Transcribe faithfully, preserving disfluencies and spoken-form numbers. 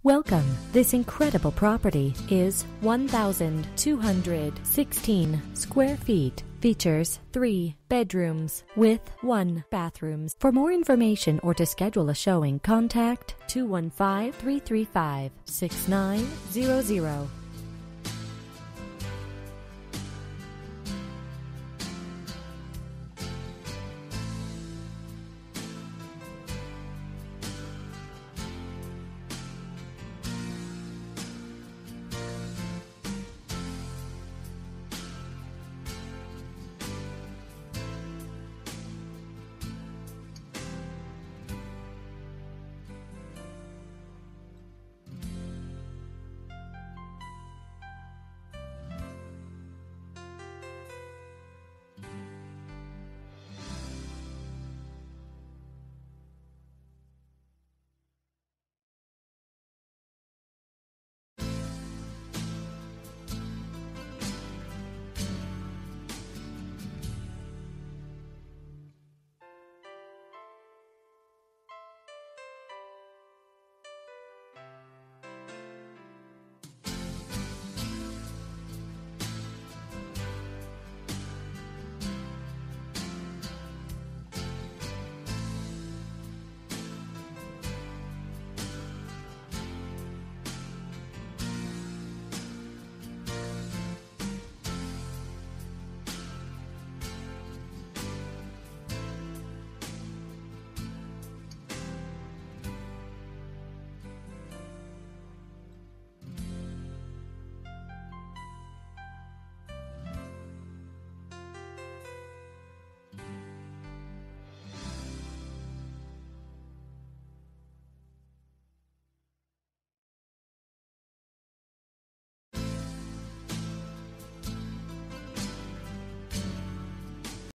Welcome. This incredible property is one thousand two hundred sixteen square feet. Features three bedrooms with one bathroom. For more information or to schedule a showing, contact two one five, three three five, six nine zero zero.